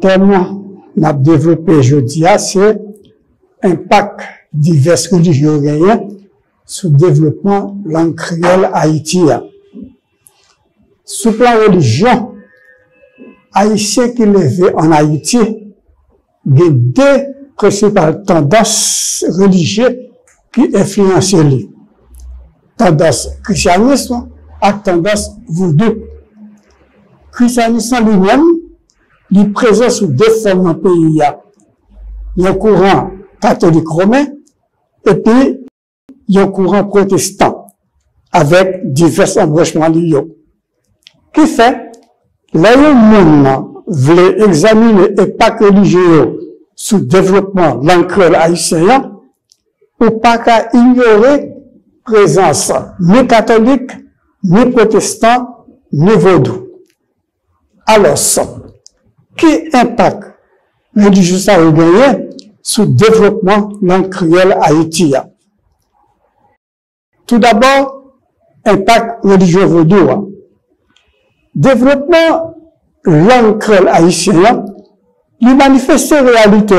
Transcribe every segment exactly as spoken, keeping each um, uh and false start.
thème qu'on a développé aujourd'hui, c'est l'impact divers religieux sur le développement de la langue créole haïtienne. Sur le plan religion, haïtien qui levé en Haïti, il y a deux principales tendances religieuses qui influencent lui. Tendance christianisme et tendance vaudou. Christianisme lui-même, il est présent sous deux formes dans le pays. Il y a un courant catholique romain et puis il y a un courant protestant avec divers embranchements liés. Qui fait, là où le monde voulait examiner l'impact religieux sur le développement de l'encre haïtien, ou pas qu'à ignorer la présence ni catholique, ni protestant, ni vaudou. Alors, ça, qui impact religieux ça a gagné sur le développement de l'encre haïtien? Tout d'abord, impact religieux vaudou. Développement l'encre haïtien, il manifeste réalité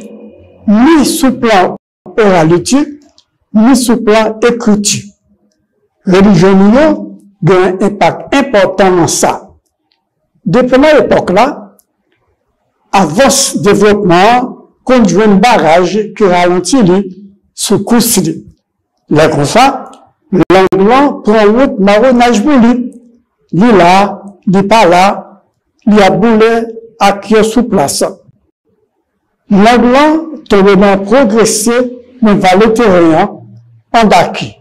ni sous plan oralité, ni sous plan écriture. Religion a un impact important dans ça. Depuis l'époque là, avant ce développement, conduit un barrage qui ralentit sous course. Là, comme ça, l'anglais prend route marronnage bouli. Li là, li pas là, li a boulé à qui est sous place. L'anglais tombe dans progresser dans le terrain en d'acquis.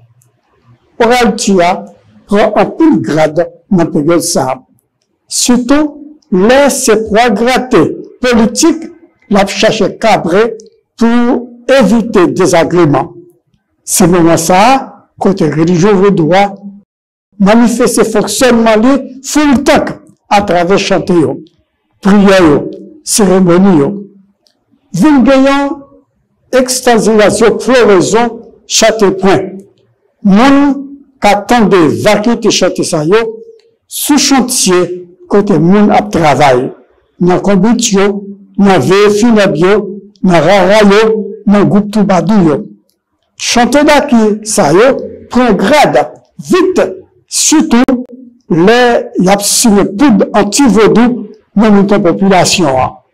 Oraltia prend un peu de grade dans le période ça. Surtout, laisse ses proies gratter politique, la chercher cabré pour éviter désagréments. C'est moment ça, côté religieux vaudois, manifester fonctionnement li full temps à travers chanter yo, prière, cérémonie. Vin gagnant extasiation, floraison, chanter point. Moun qu'attendent vaquer chanter ça yo, sous chantier côté moun ap travail. Nan conduite yo, nan veille funèbre yo, nan rara yo, nan groupe tout badou yo. Chanter d'aki ça yo, prend grade, vite. Surtout, les y a signé poudre anti-vaudou dans notre population.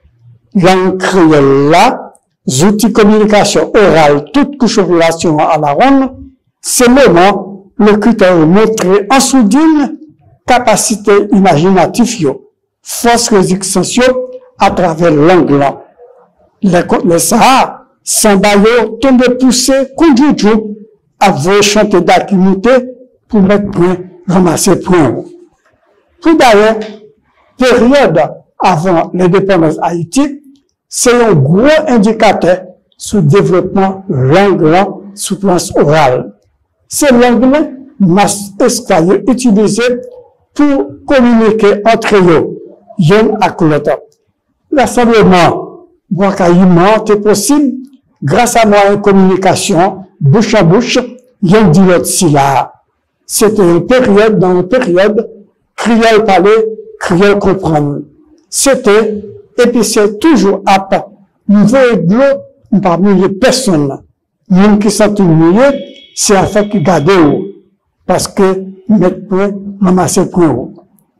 Langue créole là, outils de communication orale, toute couche de population à la ronde, c'est le moment, le critère montré en soudine, capacité imaginative, force résistance à travers langue là. Les, les Sahara, sans baillot, tombe poussé, conduit tout, à vouloir chanter d'activité, pour mettre point, ramasser point. Tout d'ailleurs, période avant l'indépendance haïtique, c'est un gros indicateur sur le développement langue sous plan oral. Ces langues masse escalier utilisées pour communiquer entre eux, y'en à l'autre. L'assemblement, bois est possible grâce à moyen de communication, bouche à bouche, y'en dit l'autre si là. C'était une période, dans une période, crier parler, crier comprendre. C'était, et puis c'est toujours à part. Nous voyons de l'eau parmi les personnes. Même qui sont humiliés, c'est à faire qui garde haut. Parce que, mettre point, ramasser point haut.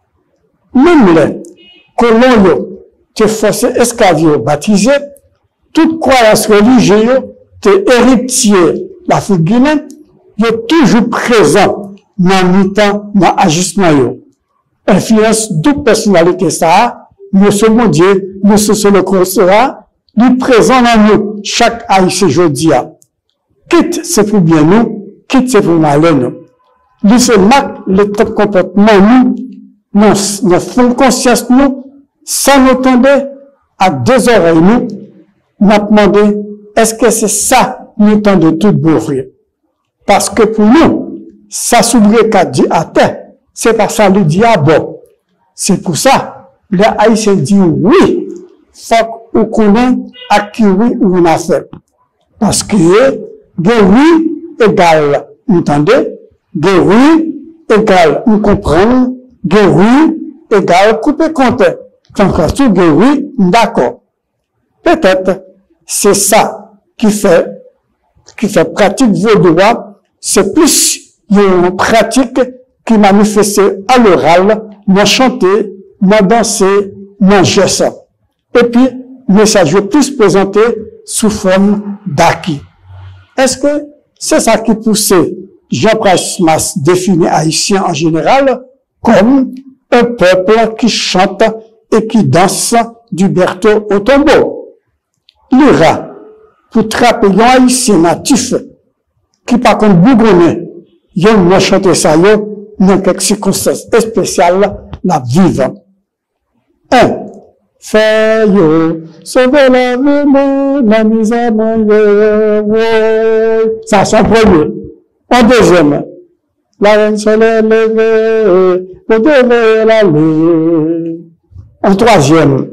Même les colons, te forcé esclavier baptisé, toute croyance religieuse, te héritier la guinéenne, il est toujours présent dans le temps, dans l'ajustement. Influence toute personnalité ça, monsieur mon Dieu, monsieur sur le constat, il est présent dans nous, chaque haïtien aujourd'hui. Quitte c'est pour bien nous, quitte c'est pour malheur nous. Il se marque le top comportement nous, notre fond de conscience nous, sans nous tomber à deux oreilles nous, nous demandé, est-ce que c'est ça, nous temps de tout bourrir? Parce que pour nous, ça s'ouvre qu'à dire à terre, c'est pas ça le diable. C'est pour ça, les Haïtiens disent oui, faut qu'on connaisse à qui oui ou on a fait. Parce que, de oui égale, vous entendez? De oui égale, vous comprenez? De oui égale, couper compte. tant que tout oui, d'accord. Peut-être, c'est ça qui fait, qui fait pratique vaudois, c'est plus une pratique qui manifeste à l'oral, dans chanter, dans danser, dans geste. Et puis, message est plus présenté sous forme d'acquis. Est-ce que c'est ça qui poussait Jean-Pierre Mas définit haïtien en général comme un peuple qui chante et qui danse du berceau au tombeau? L'ira, pour trapper un haïtien natif qui par contre bougonnait, il y a une chanter ça, dans quelques circonstances spéciales, la vive. Un, fait yo, sauver la vie, la misère, ça c'est un premier. En deuxième, la reine soleil levée, le devait l'aller. En troisième,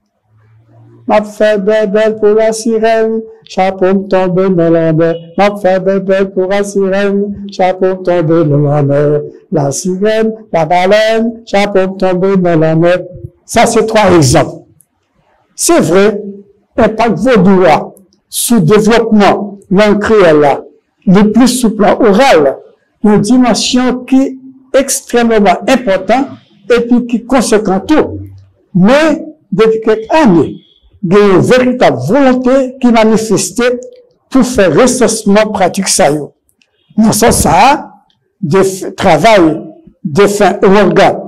m'a fait belle pour la sirène, chapeau tombé dans la mer. M'a fait belle pour la sirène, chapeau tombé dans la mer. La sirène, la baleine, chapeau tombé dans la mer. Ça, c'est trois exemples. C'est vrai, impact vaudois, sous-développement, langue créole, le plus sous plan oral, une dimension qui est extrêmement importante et puis qui est conséquente tout. Mais, depuis quelques années, il y a une véritable volonté qui manifestait pour faire recensement pratique ça. Dans ce sens, ça, de travail de fin organ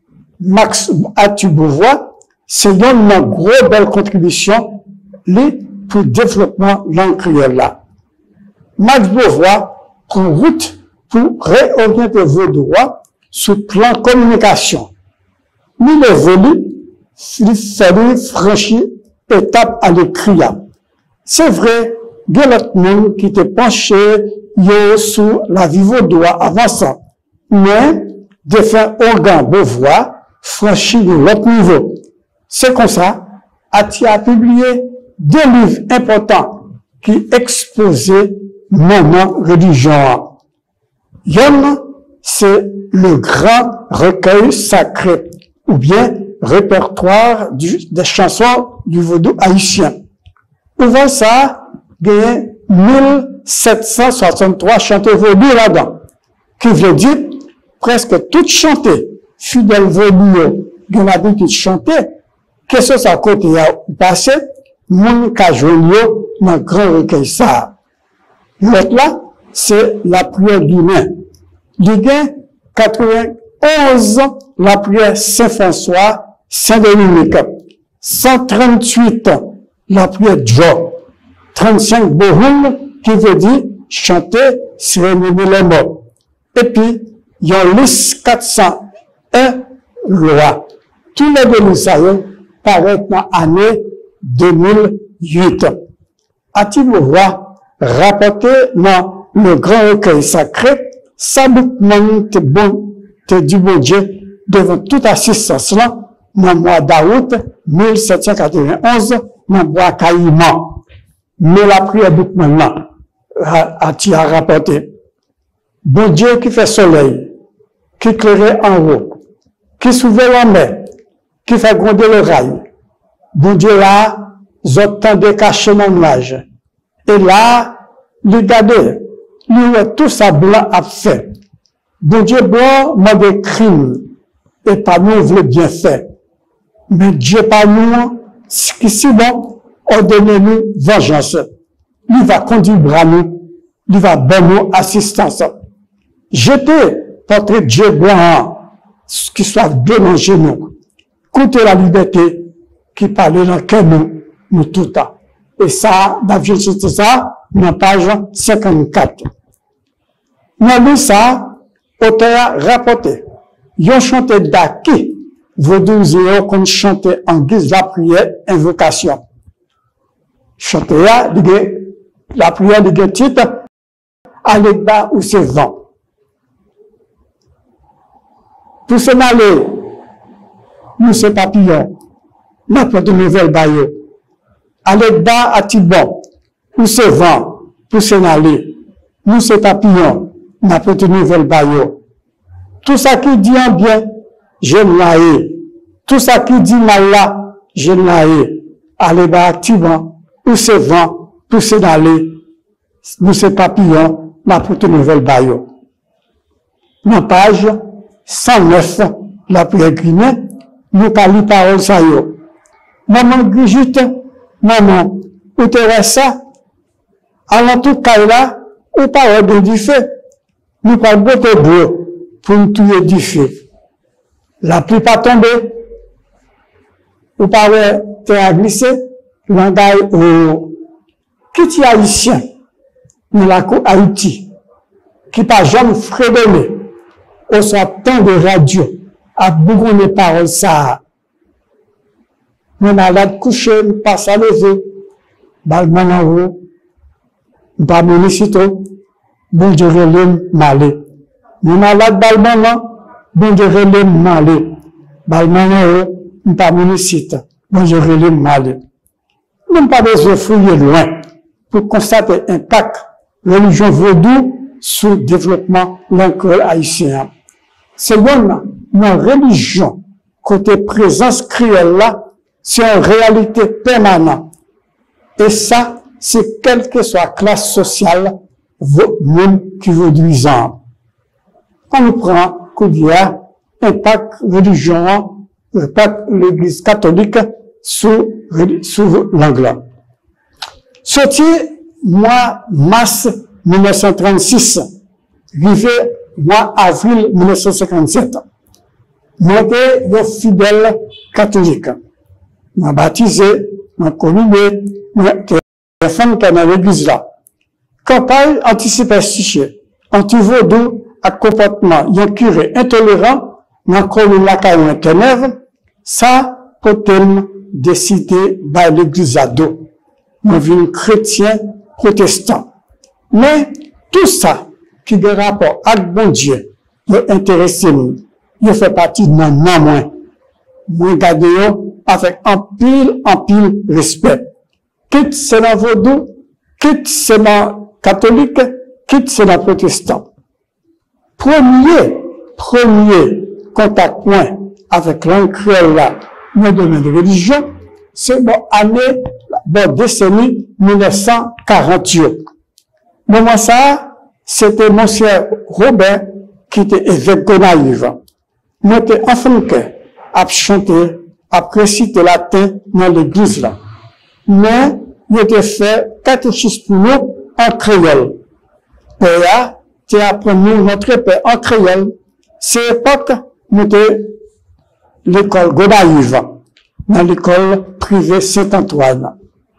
Max Atu-Beauvoir, c'est une grosse belle contribution pour le développement de langue créole là. Max Beauvoir prend route pour réorienter vaudois sur le plan communication. Il est venu, il fallait franchir étape à l'écrit. C'est vrai, il y a l'autre monde qui était penché sur la vie vaudois avant ça. Mais, de faire organe Beauvoir, franchir l'autre niveau. C'est comme ça, Ati a publié deux livres importants qui exposaient moment religion. Yon, c'est le grand recueil sacré, ou bien répertoire du, des chansons du vaudou haïtien. Ouvrant ça, il y a mille sept cent soixante-trois chanteurs vaudou là-dedans, qui veut dire presque tout chanté, fidèle vaudou, il y a l'habitude de chanter, que ce soit côté ou passé, mon cajonio, dans grand recueil ça. L'autre là, c'est la prière d'humain. Il y a quatre-vingt-onze, la prière Saint-François, Saint-Dominique. cent trente-huit, la prière Joe. trente-cinq, Bohum, qui veut dire chanter, cérémonie les morts. Et puis, il y a liste quatre cent un, loi. Tous les démissaires paraissent dans l'année deux mille huit. Ati Beauvoir rapporté dans le grand recueil sacré, saboutement te bon, te du bon Dieu, devant toute assistance là, dans le mois d'août mille sept cent quatre-vingt-onze, dans le bois Caïman. Mais la prière bouclement là, Ati a rapporté. Bon Dieu qui fait soleil, qui éclaire en haut, qui s'ouvre la mer, qui fait gronder le rail. Bon Dieu là, j'entends des cachets dans le nuage. Et là, regardez, lui, tout ça blanc a fait. Bon Dieu blanc m'a des crimes, et pas nous voulons bien faire. Mais Dieu pas nous, qui si bon, ordonnez-nous vengeance. Il va conduire bras nous, il va donner nous assistance. Jetez portrait Dieu blanc, qui soit démanger nous. Coûtez la liberté, qui parle dans quel nous, nous tout le temps. Et ça, David, c'était ça, dans page cinquante-quatre. Dans ça, auteur a rapporté. Ils ont chanté d'Aki, vos douze euros qu'on chantait en guise de la prière, invocation. Chanté la prière de titre, à l'état où c'est vent. Pour se aller, nous c'est papillon, n'importe de nouvelles baillot. À l'état à Tibon, où c'est vent, pour se aller, nous c'est papillon, n'importe de nouvelles baillot. Tout ça qui dit en bien, je l'ai. tout ça qui dit mal là, je l'ai, aller bâtiment, ou c'est vent, ou c'est d'aller, ou c'est papillon, ma pour une nouvelle baillot. Dans page cent neuf, la prière Guinée, nous parlons parole ça yo. Maman Brigitte, maman, ou Teresa, allant tout cas là, ou parole de du feu. Nous parlons de bois pour nous tuer du feu. La pluie pas tombée, ou parole terre glissé, langage au qui est haïtien, dans la cour Haïti, qui pas jamais fredonné, au sortant de radio, à beaucoup de paroles ça. Nous malade couché, nous passe à lever, balman en haut, nous pas municito, bon Dieu relève malé. Nous malade balman, bon Dieu relève malé. Balman en haut, nous pas municito, bon Dieu relève malé. Nous n'avons pas besoin de fouiller loin pour constater l'impact de la religion vaudou sur le développement de l'école haïtienne. C'est bon, la religion, côté présence créole là, c'est une réalité permanente. Et ça, c'est quelle que soit la classe sociale, même qui veut duisant. On nous prend, qu'il y a impact religion, impact l'église catholique sous, sous l'anglais. Sorti, mois mars mille neuf cent trente-six, arrivé mois avril mille neuf cent cinquante-sept, moi, je suis fidèle catholique. Je baptisé, je communié, je femme qui est dans l'église là. Campagne anti-superstitieux, anti-vaudou, à comportement, yon curé intolérant, dans commune la caille Tenèvre, ça, peut-être décidé par l'église à dos. Nous vîmes chrétiens, protestants. Mais, tout ça, qui a rapport avec bon Dieu, nous intéresse nous. Il fait partie de mon non moins. Nous gardons avec un pile, un pile respect. Quitte c'est dans vaudou, quitte c'est dans catholique, quitte c'est dans protestant. Premier, premier contact point avec langue créole là, dans le domaine de religion, c'est bon année, bon décennie mille neuf cent quarante-huit. Moment ça, c'était monsieur Robert qui était évêque de Naïve. Nous étions enfants à chanter, à réciter latin dans l'église là. Mais, il était fait catéchisme pour nous en créole. Père, tu as appris notre père en créole. C'est l'époque, nous étions l'école Godaïve, dans l'école privée Saint-Antoine.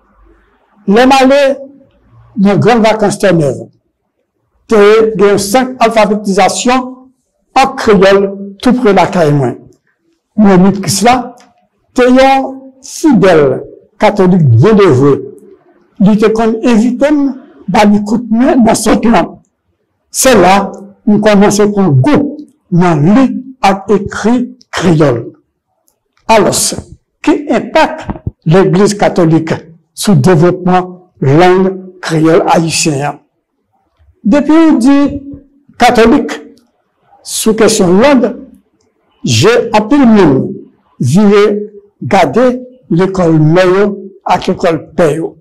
Les malais, dans grandes vacances Tenèvre, tu as eu cinq alphabétisations en créole, tout près de la caille. Mais nous, qui cela, tu es un fidèle catholique bien dévoué. Il était comme invité, bah, du coup de main dans son clan. C'est là, nous commençons à prendre goût dans le à écrit créole. Alors, qui impacte l'église catholique sur le développement de la langue créole haïtienne? Depuis, on dit catholique, sous question langue, j'ai appelé le monde, viré, garder l'école Meyo à l'école Peyo.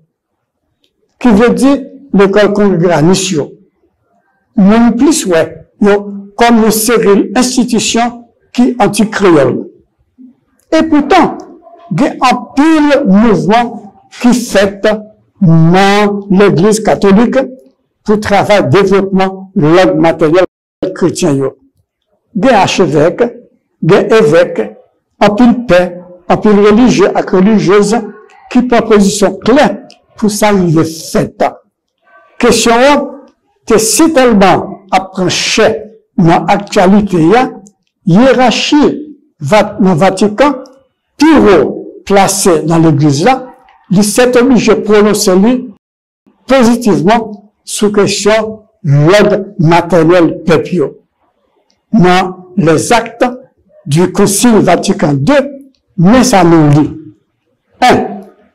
Qui veut dire l'école Congréganisio. Même plus, ouais, comme une série institution qui anti-créole. Et pourtant, il y a un pile mouvement qui fait dans l'église catholique pour travailler développement de l'ordre matériel chrétien. Il y a archevêque, il y a évêque, un pile paix, un pile religieux et religieuse qui prend position claire pour ça il est fait. Question, que si tellement approché dans l'actualité, hiérarchie dans le Vatican, pire placé dans l'église là, il s'est obligé de prononcer lui positivement sous question l'ordre maternel peuple. Dans les actes du Concile Vatican deux, mais ça nous lit. un.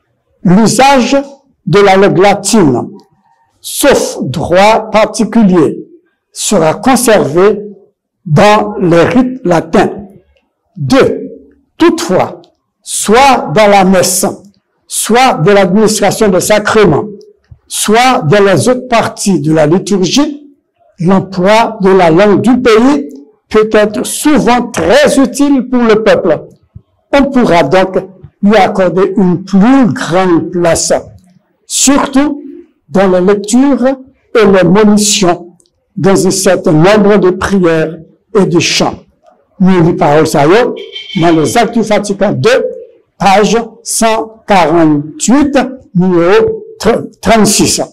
L'usage de la langue latine, sauf droit particulier, sera conservé dans les rites latins. deux. Toutefois, soit dans la messe, soit dans l'administration des sacrements, soit dans les autres parties de la liturgie, l'emploi de la langue du pays peut être souvent très utile pour le peuple. On pourra donc lui accorder une plus grande place, surtout dans les lectures et les monitions, dans un certain nombre de prières et de chants. Nous lui parlons ça dans les Actes du Vatican deux, page cent quarante-huit, numéro trente-six.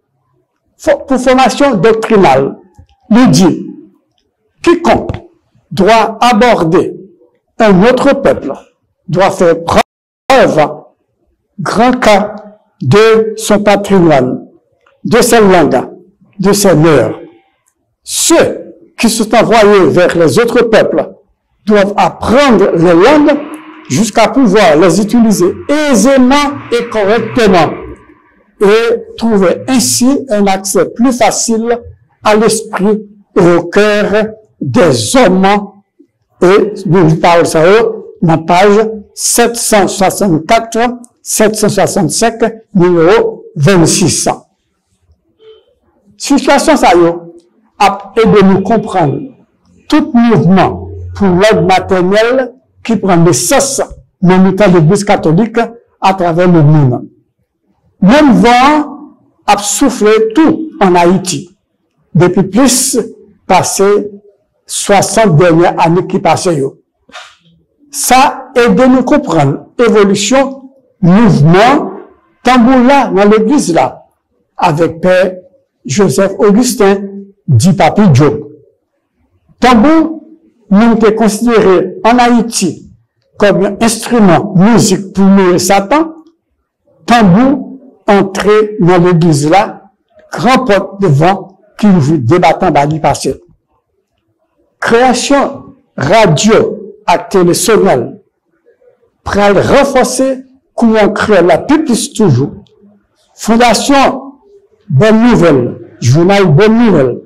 Pour formation doctrinale, il dit, quiconque doit aborder un autre peuple doit faire preuve, grand cas, de son patrimoine, de ses langues, de ses mœurs. Ceux qui sont envoyés vers les autres peuples doivent apprendre les langues jusqu'à pouvoir les utiliser aisément et correctement et trouver ainsi un accès plus facile à l'esprit et au cœur des hommes. Et nous parlons ça dans page sept cent soixante-quatre, sept cent soixante-cinq, numéro vingt-six. Situation ça a aidé nous comprendre tout mouvement pour l'aide maternelle qui prend naissance dans l'état de l'Église catholique à travers le monde. Même vent a soufflé tout en Haïti depuis plus passé soixante dernières années qui passaient. Ça aide nous comprendre évolution, mouvement, tambour-là dans l'église là, avec Père Joseph Augustin, dit Papi Joe. Tambour, nous est considéré en Haïti comme un instrument musique pour nous et Satan. Tambour, entré dans l'église là, grand porte devant qui nous débattant d'année passée. Création radio à télé sonore pour renforcer courant créole la plus toujours. Fondation Bonne Nouvelle, journal Bonne Nouvelle,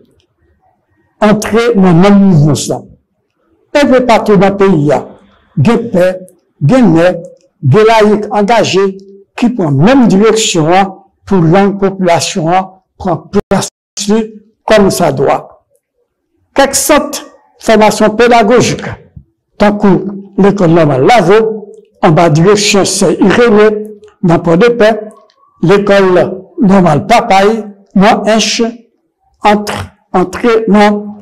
entrer dans le même mouvement ça. Un peu partout dans le pays, il y a des pères, des mères, des laïcs engagés qui prennent la même direction pour la population prendre place comme ça doit. Quelques sortes formation pédagogique, tant que l'école normale Lavo, en bas direction c'est Irénée, dans Port de Paix, l'école normale Papaye, non Inche, entre, entrer dans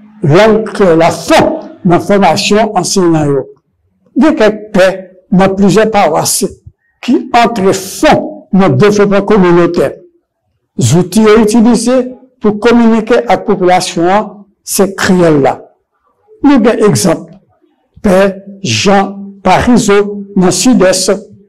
la fond, dans formation enseignant. Il y a quelques paix dans plusieurs paroisses qui entrent fond dans le développement communautaire. Les outils utilisés pour communiquer avec la population, c'est créole-là. Nous avons un exemple. Père Jean Parizeau, dans le sud-est,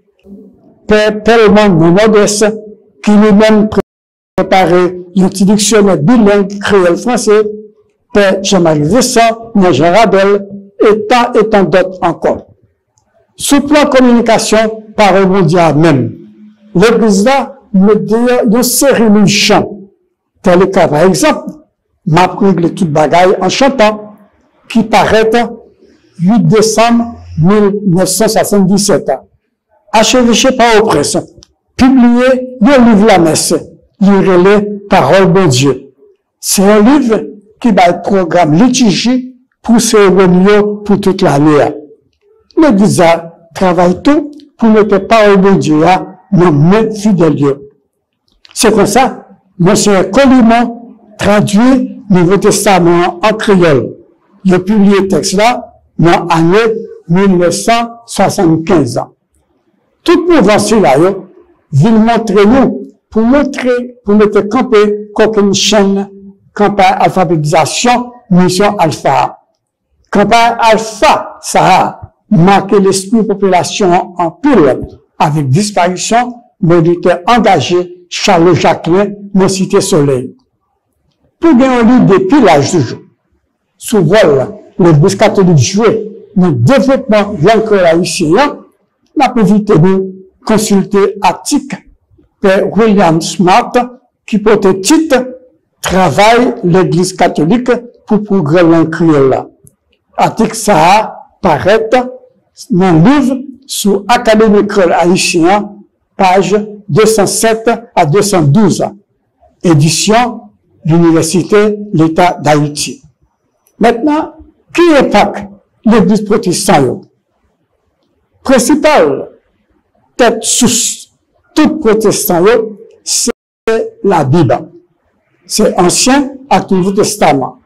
Père Pelman, dans le nord-est, qui lui-même préparé un dictionnaire bilingue créole-français, Père Jean-Marie Vincent, dans Jean Rabel, et tant et tant d'autres encore. Sous plan communication, parole mondiale même, l'église là, me dit une série de chants. Tel cas, par exemple, m'a réglé toute bagaille en chantant, qui paraît huit décembre mille neuf cent soixante-dix-sept. Achevêché par aux presse, publié le livre La Messe, lire les paroles de Dieu. C'est un livre qui va être programme liturgie pour cérémonie pour toute l'année. L'église travaille tout pour mettre paroles de Dieu dans mes fidèles. C'est comme ça, Monsieur Colimon traduit le Nouveau Testament en créole. Il a publié le texte là dans l'année mille neuf cent soixante-quinze. Toute mouvance là, vient montrer nous, pour montrer, pour mettre camper comme une chaîne, campagne alphabétisation, mission alpha. Campagne alpha, ça a marqué l'esprit de population en pile, avec disparition, militaire engagé, Charles Jacquelin, dans Cité Soleil. Pour gagner un livre depuis l'âge du jour. Sous vol, l'Église catholique jouait dans le développement de l'encore haïtien, n'a pas évité de consulter article Père William Smart, qui porte le titre Travail l'Église catholique pour progrès l'encriel. Article ça paraît dans le livre sur Académie Créole haïtien, page deux cent sept à deux cent douze, édition l'Université l'État d'Haïti. Maintenant, qui attaque l'Église protestante? Principale tête source, tout protestant, c'est la Bible. C'est Ancien et Nouveau Testament.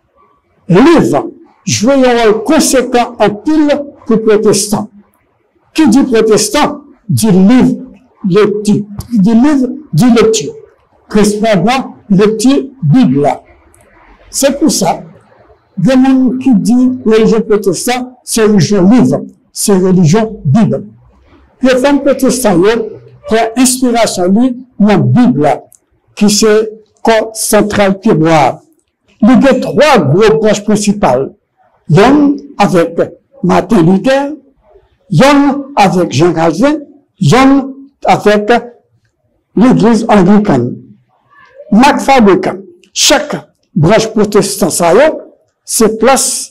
Livre joue un rôle conséquent en pile pour protestants. Qui dit protestant, dit livre, lecture. Qui dit livre, dit lecture. Principalement, lecture Bible. C'est pour ça, des gens qui disent religion protestante, c'est religion livre, c'est religion Bible. Les femmes protestantes prennent inspiration dans la Bible, qui c'est corps central qui boit. Il y a trois gros branches principales. Y'en avec Martin Luther, y'en avec Jean Calvin, y'en avec l'Église anglicane. Mac Fabricant, chaque branche protestante, se place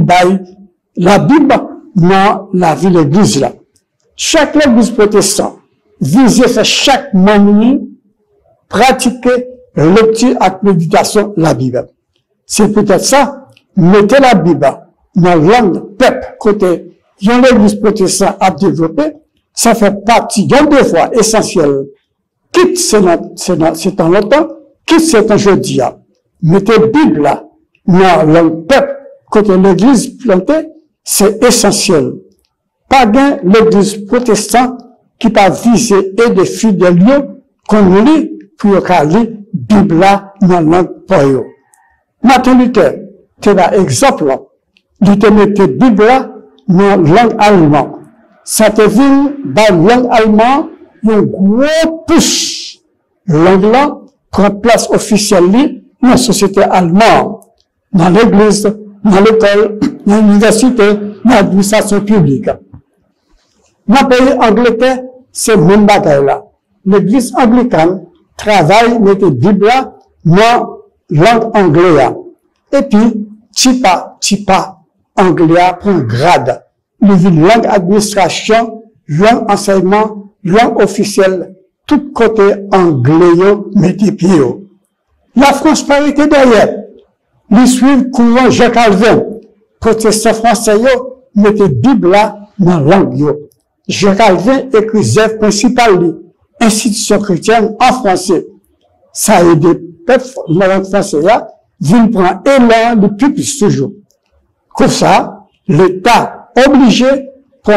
la Bible dans la vie de l'Église là. Chaque Église protestante vise faire chaque membre pratiquer lecture et méditation de la Bible. C'est peut-être ça, mettez la Bible dans la langue peuple côté dont l'Église protestante a développé, ça fait partie d'un devoir essentiel. Quitte c'est en longtemps, quitte c'est en jeudi. Mettez la Bible là dans la langue peuple côté l'Église plantée, c'est essentiel. Pas bien l'Église protestante qui va viser et des fidèles qu'on lit pour lire la Bible dans la langue pour Martin Luther, c'est un exemple. Il te mettait la Bible dans la langue allemande. Ça te vient dans la langue allemande, un gros push. Langue là prend place officielle dans la société allemande, dans l'église, dans l'école, dans l'université, dans l'administration publique. Dans le pays Angleterre, c'est le même bagaille là. L'église anglicane travaille avec la Bible dans la langue anglaise. Et puis, Tipa, Tipa, anglais prend grade. Il vit langue administration, langue enseignement, langue officielle, tout côté anglais, mettez pied. La France pas été derrière. Ils suivent courant Jean Calvin. Protestant français, mettez Bible dans la langue. Jean Calvin écrivait principalement institution chrétienne en français. Ça a aidé peuple, la langue française, vient prendre élan depuis plus toujours. Comme ça, l'État obligé pour,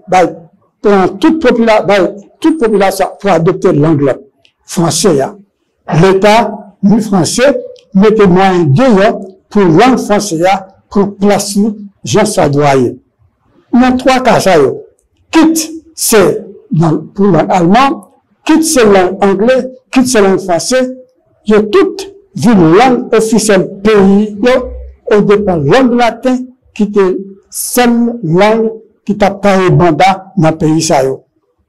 pour toute population, toute population pour adopter l'anglais français. L'État, nous français, mettez moyen deux pour langue française, pour placer Jean Sadoyer. Dans trois cas, ça y est. Quitte c'est pour langue allemande, quitte c'est langue anglaise, quitte c'est langue française, il y a toute une langue officielle pays, au départ langue latin, qui est seule langue qui t'a pas mandat dans le pays ça yo.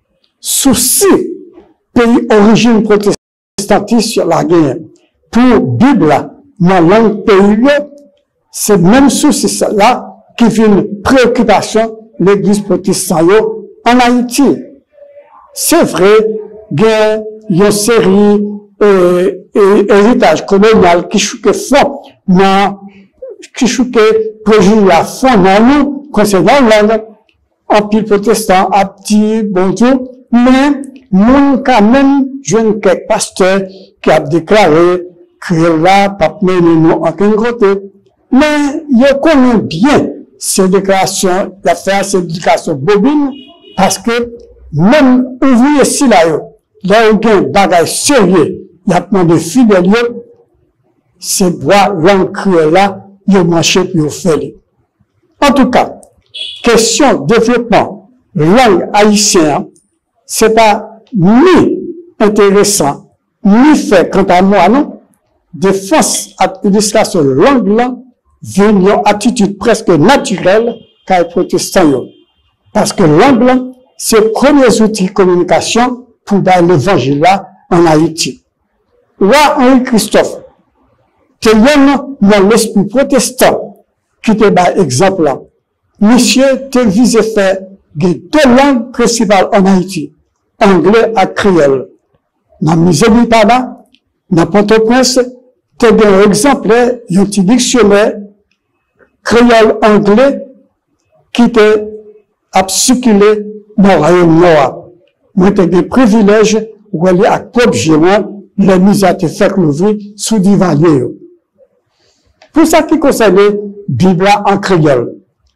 Souci, pays origine protestantiste sur la guerre, pour Bible, dans la langue pays, c'est même souci là qui fait une préoccupation l'église protestante en Haïti. C'est vrai, il y a une série euh, et héritage colonial qui chouque fond, non, qui chouque préjuge à fond dans nous, concernant l'angle, en pile protestant, à petit, bonjour, mais, nous, quand même, jeune quelques pasteurs qui a déclaré que là, pas mener nous en qu'un côté. Mais, il connaît bien ces déclarations, l'affaire, ces déclarations bobines, parce que, même ouvrier ici, là, là, il y a un bagage sérieux, il y a plein de fidèles, c'est bois, l'encre là, il y a marché, puis il fait. En tout cas, question développement, langue haïtienne, c'est pas ni intéressant, ni fait quant à moi, non? Défense, administration de langue là, vient une attitude presque naturelle qu'a les protestants. Parce que langue là, c'est le premier outil de communication pour dar l'évangile là en Haïti. Roi Henri Christophe, c'est dans l'esprit protestant qui te bat exemple là. monsieur te visé faire deux langues principales en Haïti, anglais et créole. Dans Missouri, dans Port-au-Prince, tu as un exemplaire d'un petit dictionnaire créole anglais qui te a circulé dans le royaume noir. Moi, tu as des privilèges où aller à l'objet, les mises à te faire l'ouvrir sous divalier. Pour ça qui concerne la Bible en créole,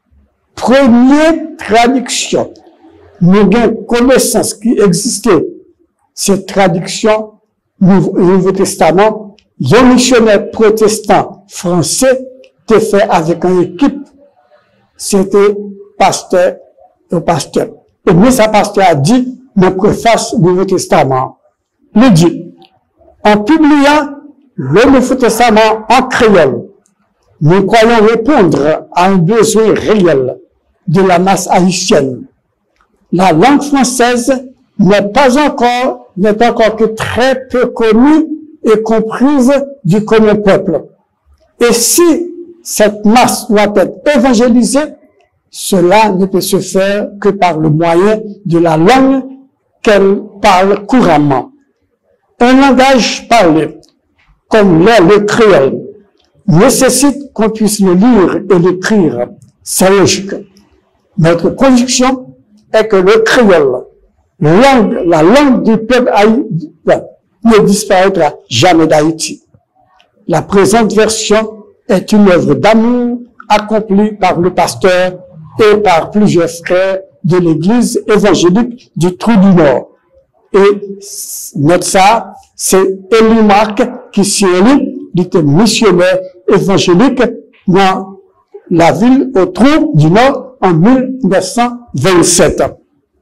première traduction, nous avons connaissance qui existait, cette traduction du Nouveau Testament, un missionnaire protestant français était fait avec une équipe, c'était pasteur au pasteur. Et mais sa pasteur a dit, dans la préface du Nouveau Testament, il dit, en publiant le Nouveau Testament en créole, nous croyons répondre à un besoin réel de la masse haïtienne. La langue française n'est pas encore, n'est encore que très peu connue et comprise du commun peuple. Et si cette masse doit être évangélisée, cela ne peut se faire que par le moyen de la langue qu'elle parle couramment. Un langage parlé, comme l'est le créole, nécessite qu'on puisse le lire et l'écrire. C'est logique. Notre conviction est que le créole, langue, la langue du peuple haïtien, ne disparaîtra jamais d'Haïti. La présente version est une œuvre d'amour accomplie par le pasteur et par plusieurs frères de l'église évangélique du Trou du Nord. Et notre ça, c'est Élie Marc qui s'y élit, il était missionnaire évangélique dans la ville au Trou du Nord en mille neuf cent vingt-sept. Dans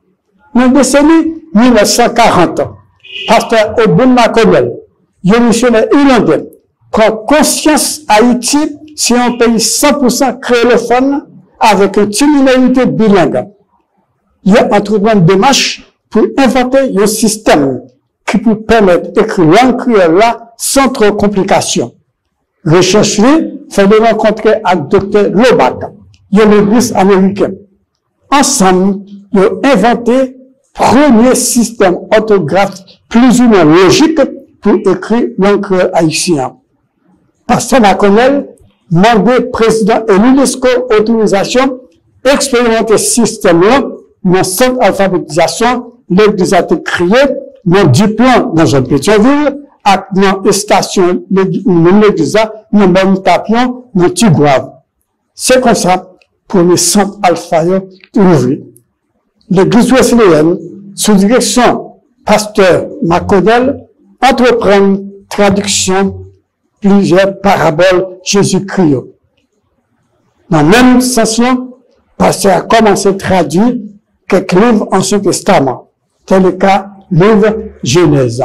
la décennie mille neuf cent quarante, pasteur Obun Maconel, un missionnaire irlandais, prend conscience Haïti, c'est un pays cent pour cent créolophone avec une minorité bilingue. Il a entrepris une démarche pour inventer un système qui peut permettre d'écrire langue créole là sans trop complications. Recherche-lui fait de rencontrer avec docteur Lobac, un linguiste américain. Ensemble, ils ont inventé premier système orthographe plus ou moins logique pour écrire langue créole haïtienne. Pasteur Maconel, mandé président et l'UNESCO autorisation expérimenter ce système-là dans cette alphabétisation, l'église a été créée dans diplôme dans un Pétionville, dans une station, l'église dans même tapion, dans Tigouave. C'est comme ça, pour le centre alphabet ouvert. L'église wesleyenne, sous direction pasteur Maconel, entreprend traduction plusieurs paraboles Jésus-Christ. Dans la même session, pasteur a commencé à traduire quelques livres Ancien Testament, tel le cas livre Genèse.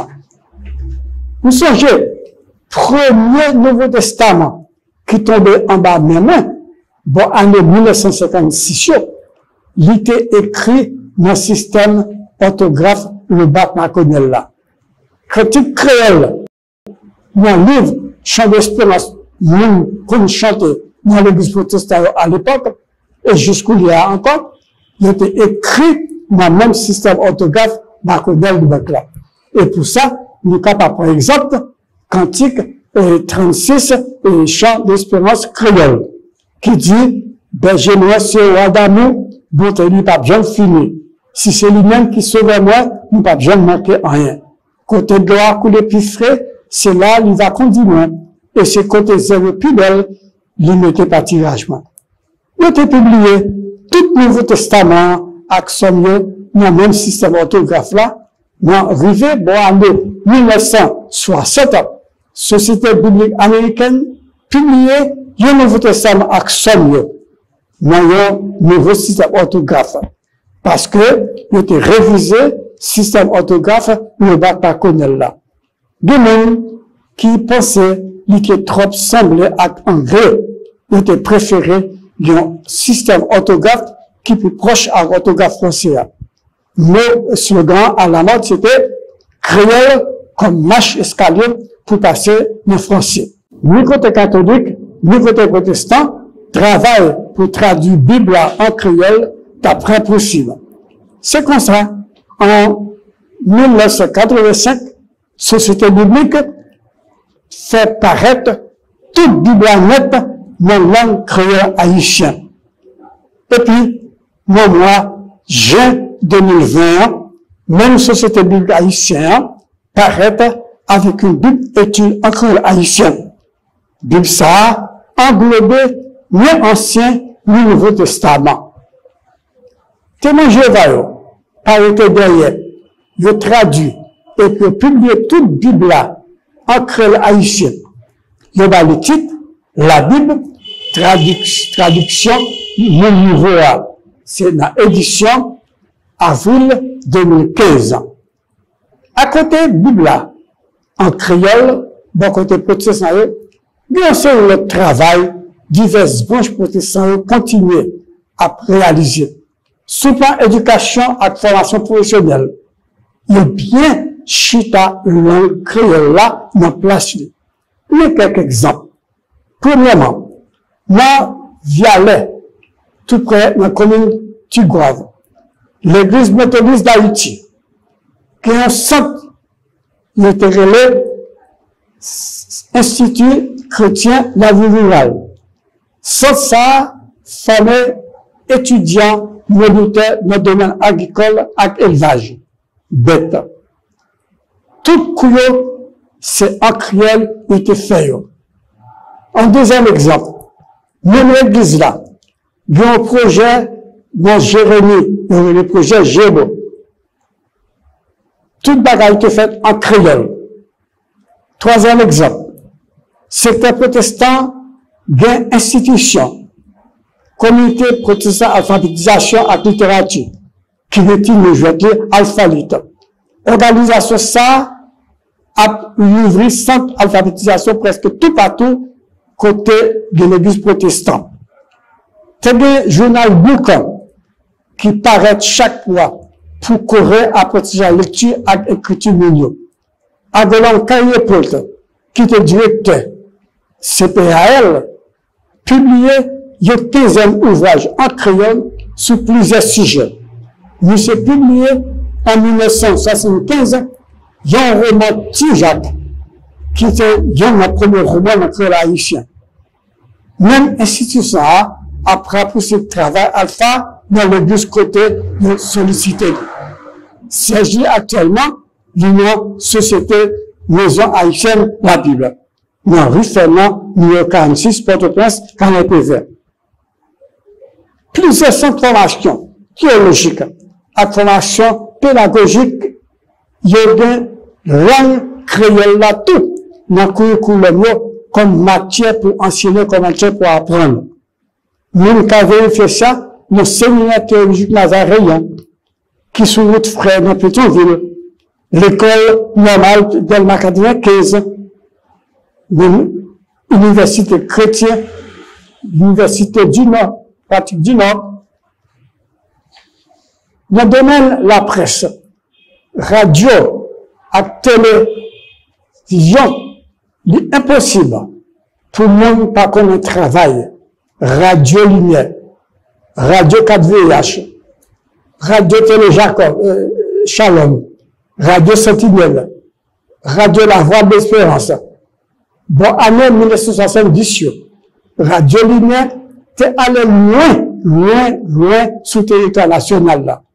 Vous songez, premier Nouveau Testament qui tombait en bas de mes mains, bon, année mille neuf cent cinquante-six, il était écrit dans le système orthographe le Bac Maconel là. Critique créole, dans le livre Chant d'espérance, nous, qu'on chantait dans l'église protestante à l'époque, et jusqu'où il y a encore, il était écrit dans le même système orthographe Maconel du Bac là. Et pour ça, nous capables, par exemple, Cantique et trente-six et Chant d'espérance créole, qui dit, berger moi, c'est roi d'amour, bonté lui pas bien fini. Si c'est lui-même qui sauve moi, nous pas bien manquer rien. Côté droit, couler plus frais, c'est là, il va continuer. Et c'est côté zéro plus belle, il n'était pas tiragement. Il était publié, tout Nouveau Testament, accent dans le même système orthographe là, dans Rivet, bon, année mille neuf cent soixante, Société biblique américaine, publié, le Nouveau Testament accent dans un nouveau système orthographe. Parce que, il était révisé, système orthographe, le bac Maconel là. De même, qui pensait, qu'il était trop semblé à anglais, il était préféré un système orthographe qui est plus proche à l'orthographe français. Le slogan à la mode, c'était créole comme marche escalier pour passer en français. Ni côté catholique, ni côté protestant, travaille pour traduire Bible en créole d'après possible. C'est comme ça, en mille neuf cent quatre-vingt-cinq, Société biblique fait paraître toute Bible nette dans la langue créole haïtienne. Et puis, mon mois, juin deux mille vingt, même Société biblique haïtienne paraît avec une Bible étude en créole haïtienne. Bible ça a englobé ni Ancien ni Nouveau Testament. Témoin Jéhovah, par été derrière, il traduit et peut publier toute Bible en créole haïtien. Il y a le titre, la Bible, traduction, le nouveau, c'est dans l'édition avril deux mille quinze. À côté de Bible, en créole, bon côté protestant, bien sûr, le travail, diverses branches protestantes continuent à réaliser. Sous le plan éducation et formation professionnelle, il y a bien chita langue créole là, dans place. Il y a quelques exemples. Premièrement, moi, Vialet, tout près de la commune Tugrave, l'église méthodiste d'Haïti, qui est un centre, il était relais, Institut chrétien de la vie rurale. Sans ça, formé étudiants, moniteurs dans le domaine agricole et élevage. Bête. Tout couillot, c'est en créole, il était fait. Un deuxième exemple. Même l'église là, il y a un projet dans Jérémie, le projet Gébo. Toute bagaille était faite en créole. Troisième exemple. Secteur protestant, gain institution, comité protestant alphabétisation et littérature, qui retient le jeu alphabète. Organisation ça a ouvert centre alphabétisation presque tout partout côté de l'église protestante. C'est un journal bouquin qui paraît chaque mois pour courir à protéger la lecture et l'écriture milieu. Adelon Caillé-Polte, qui était directeur C P A L, publié un quinzième ouvrage en créole sur plusieurs sujets. Il s'est publié en mille neuf cent soixante-quinze, un roman Tijac, qui était un premier roman en créole haïtien. Même institution a, après poussé le travail alpha dans le but côté de solliciter. S'agit actuellement l'Union Société Maison Haïtienne La Bible. Dans rue Fernand, numéro quarante-six, Port-au-Prince, Canapé Vert. Plusieurs centres de formation théologique et formation pédagogique, il y a des langues créoles là tout, dans le curriculum comme matière pour enseigner, comme matière pour apprendre. Nous avons vérifié ça dans le séminaire théologique nazaréen, qui sont notre frère dans Pétionville, l'école normale d'El-Macadien quinze, l'université chrétienne, l'université du Nord, pratique du Nord. Dans le domaine de la presse, radio et télévision, il est impossible pour le monde pas qu'on travail. Radio Lumière, Radio quatre V H, Radio Télé Jacob, euh, Shalom, Radio Sentinelle, Radio La Voix de l'Espérance. Bon, année mille neuf cent soixante-dix, Radio Lumière, t'es allé loin, loin, loin sous le territoire national là.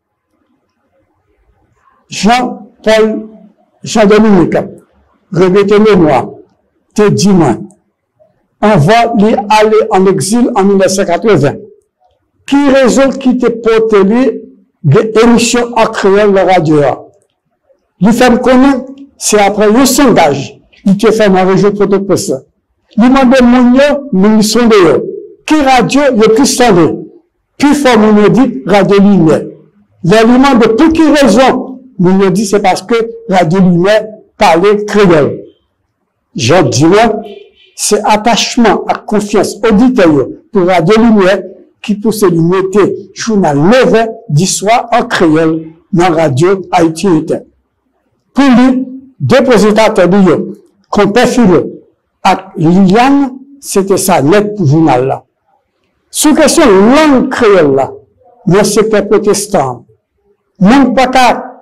Jean-Paul, Jean-Dominique, répétez mémoire, t'es dit moi. On va lui aller en exil en mille neuf cent quatre-vingts. Qui raison qui te porte lui des émissions en créole de radio? Il fait me connaître, c'est après le sondage, il te fait ma région Port-au-Prince. Il demande mon yo, nous sondé. Qui radio, le plus sondé? Puis faut nous dit Radio Lumière. L'élément de pour qui raison? Nous dit c'est parce que Radio Lumière parlait créole. Je dis moi, c'est attachement à confiance auditeur pour Radio Lumière qui pousse lui mettre journal neuf heures du soir en créole dans Radio Haïti. Pour lui, dépositaire de lui, compère Philo, à Liliane, c'était ça net pour journal là. Sous question langue créole là, dans le secteur protestant, non pas qu'à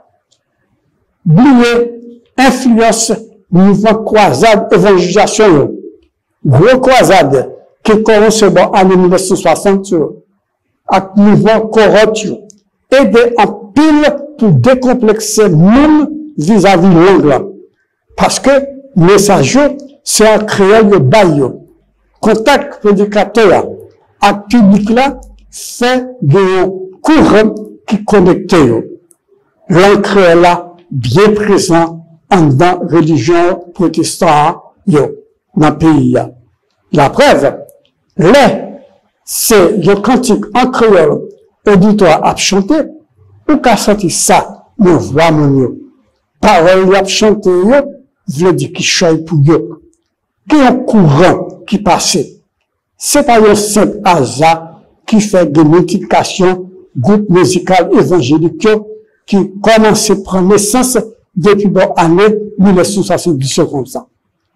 oublier influence mouvement croisade évangélisation, gros croisade qui commence en mille neuf cent soixante, avec mouvement correct, aider en pile pour décomplexer même vis-à-vis l'angle. Parce que le message, c'est un créole de bail. Contact prédicateur avec public là, fait des courants qui connectent. Langue créole là, bien présent en dans la religion protestante dans le pays. La preuve, les, c'est le cantique en créole, auditoire à chanter, ou qu'à sortir ça, nous voix mon parole à chanter, veut dire qu'il choisit pour eux. Qu'il y a un courant qui passe. C'est pas un simple hasard qui fait de multiplication groupe musical évangélique qui commence à prendre naissance depuis bon année mille neuf cent soixante-dix comme ça.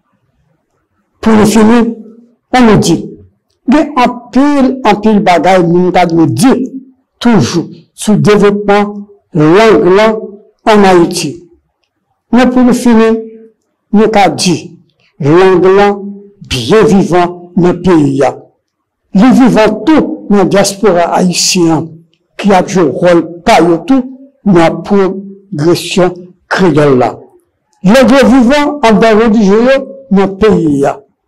Pour le finir, on nous dit, il y a un pile, un pile bagaille, nous nous dit toujours sur le développement langue en Haïti. Mais pour le finir, nous avons dit, langue bien vivant dans le pays. Les vivants tout dans la diaspora haïtienne qui a joué rôle pas tout dans la progression créole là. Les vivants en dans religieux dans le pays.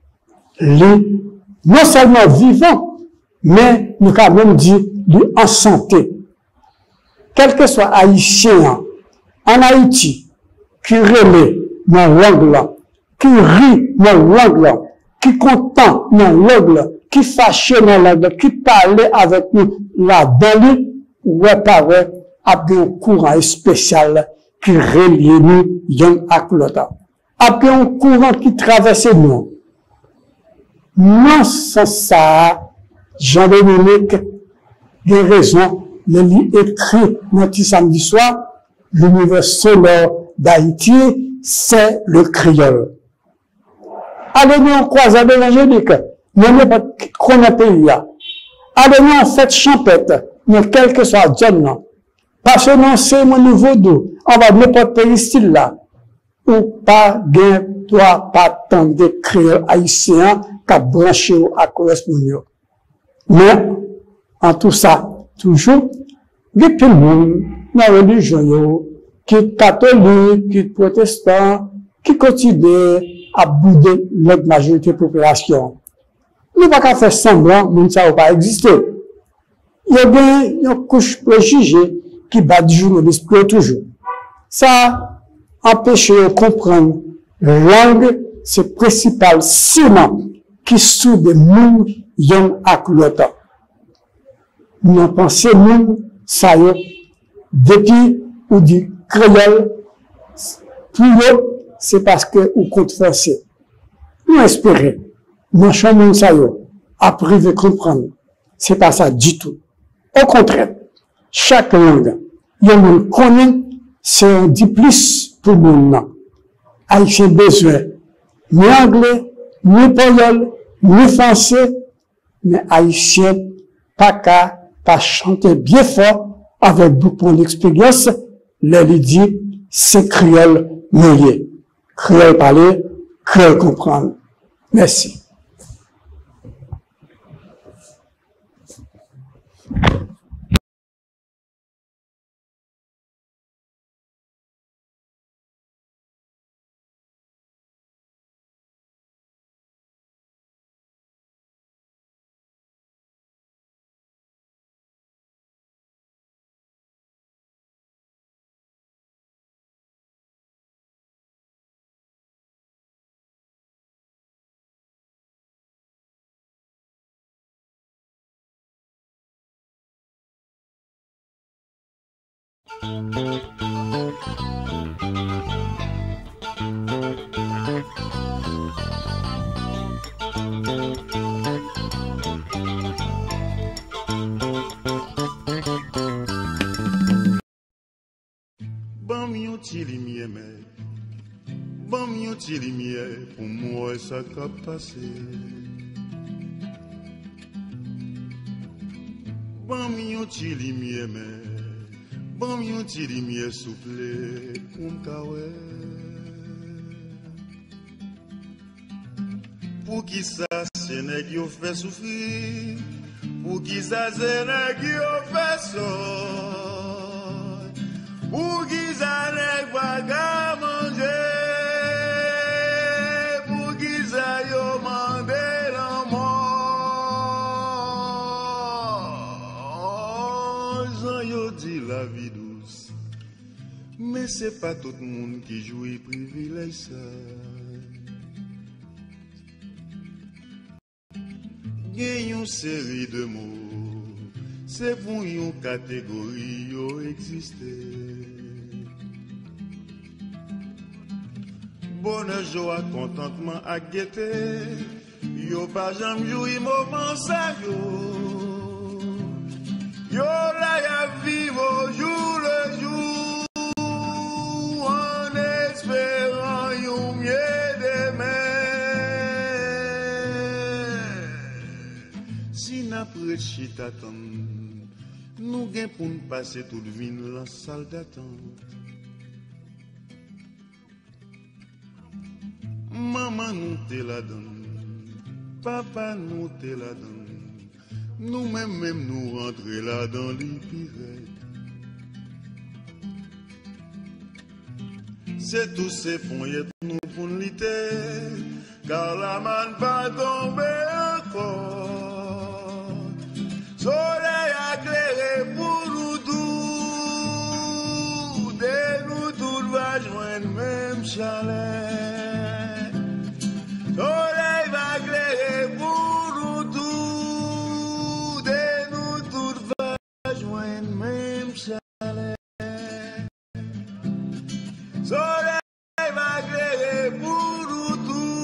Les non seulement vivants, mais nous avons même dit en santé. Quel que soit haïtien en Haïti, qui remet dans langue là, qui rit dans langue là, qui content dans langue là, qui fâché dans langue là, qui parle avec nous là-dedans, ou apparaît avec un courant spécial qui relie nous d'un à l'autre. Après un courant qui traverse nous. Non, sans ça, Jean-Dominique, des raisons, le livre écrit notre samedi soir, l'univers solaire d'Haïti, c'est le créole. Allez-nous en croisade évangélique, nous pas qu'on a pays. Allez-nous en fête champêtre, mais quel que soit Dieu, non. Parce que non, c'est mon niveau d'eau. On va n'importe pays style là. Ou pas, gain, toi, pas tant de créole haïtien, qu'à brancher à correspondre. Mais, en tout ça, toujours, il y a tout le monde, dans la religion, qui est catholique, qui est protestant, qui continue à bouder notre majorité de la population. Nous ne pouvons pas faire semblant, mais ça ne va pas exister. Il y a bien une couche préjugée qui bat du journaliste toujours. Ça empêche de comprendre la langue, c'est le principal ciment qui soude le monde yon ak l'autre. Nous pensons, nous, ça y est, depuis ou du créole, pour eux, c'est parce que ou compte forcer. Nous espérons, nous sommes ça y est, appris de comprendre. C'est pas ça du tout. Au contraire, chaque langue, yon connaît, c'est un dit plus pour nous. Haïtien besoin, ni anglais, ni espagnol, ni français, mais haïtien, pas qu'à, pas chanter bien fort, avec beaucoup d'expérience, les dit, c'est créole mouillé. Créole parler, créole comprendre. Merci. Bam yon ti lumière, mais bam yon ti lumière, pour moi ça qu'a passé. Bon yon ti lumière mais bon yon ti lumière souple pour m'kawe. Pour qui ça c'est nèg yo fait souffrir, pour qui ça c'est nèg yo fait sort, pour qui ça nèg pas ka manger, pour qui ça yo mandé la mort. J'en yo dit la vie douce, mais c'est pas tout le monde qui jouit privilège ça. Gen yon série de mots, c'est pour yon catégorie yo existe. Bonheur, joie, contentement à gaieté, yo pas jamais joui moment ça yo. Yo la ya vivre au jour le jour, en espérant yon mieux demain. Si n'après chita tan, nous gen pour nous passer toute vie dans la salle d'attente. Maman nous te la donne, papa nous te la donne, nous même même nous rentrer là dans l'épirette. C'est tous ces poignets nous pour nous lutter, car la manne va tomber encore. Soleil éclairé pour nous tous, dès nous tous va joindre même chalet. Soleil va éclairer pour nous tous, dès nous tous va joindre même chalet. Soleil va éclairer pour nous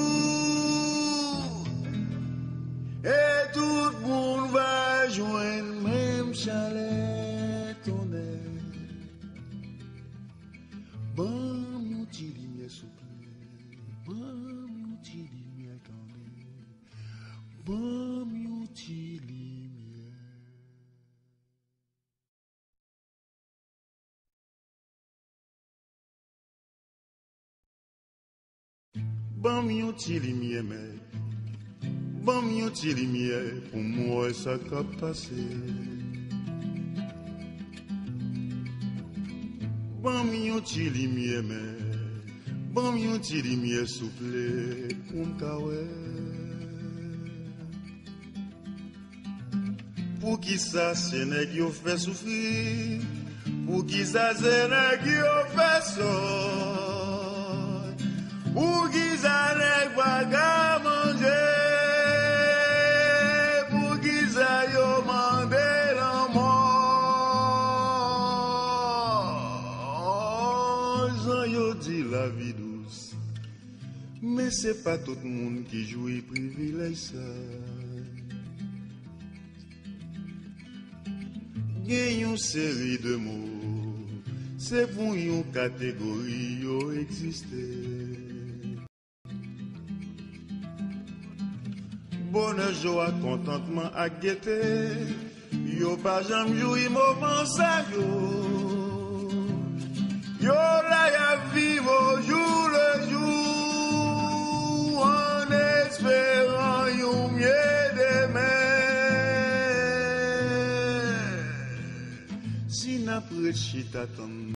tous, et tout le monde va joindre même chalet. Tonnerre, bon mon petit lumière souple, bon mon petit lumière tendue, bon mon petit lumière. Bon mon petit lumière mais bon mon petit lumière pour moi ça qu'a passé. Bon mon petit lumière mais bon mon petit lumière souple pour m'kawe. Pour qui ça c'est nèg yo fait souffrir, pour qui ça c'est nèg yo fait sort, pour qui ça nèg pas ka manger, pour qui ça yo mandé la mort. J'en yo dit la vie douce, mais c'est pas tout le monde qui jouit privilège ça. Gen yon série de mots, c'est pour yon catégorie yo existe. Bonheur, joie, contentement à gaieté, yo pas jamais joui moment ça yo. Yo la ya vivre au jour le jour, en espérant yon mieux demain. Si n'après chita tan,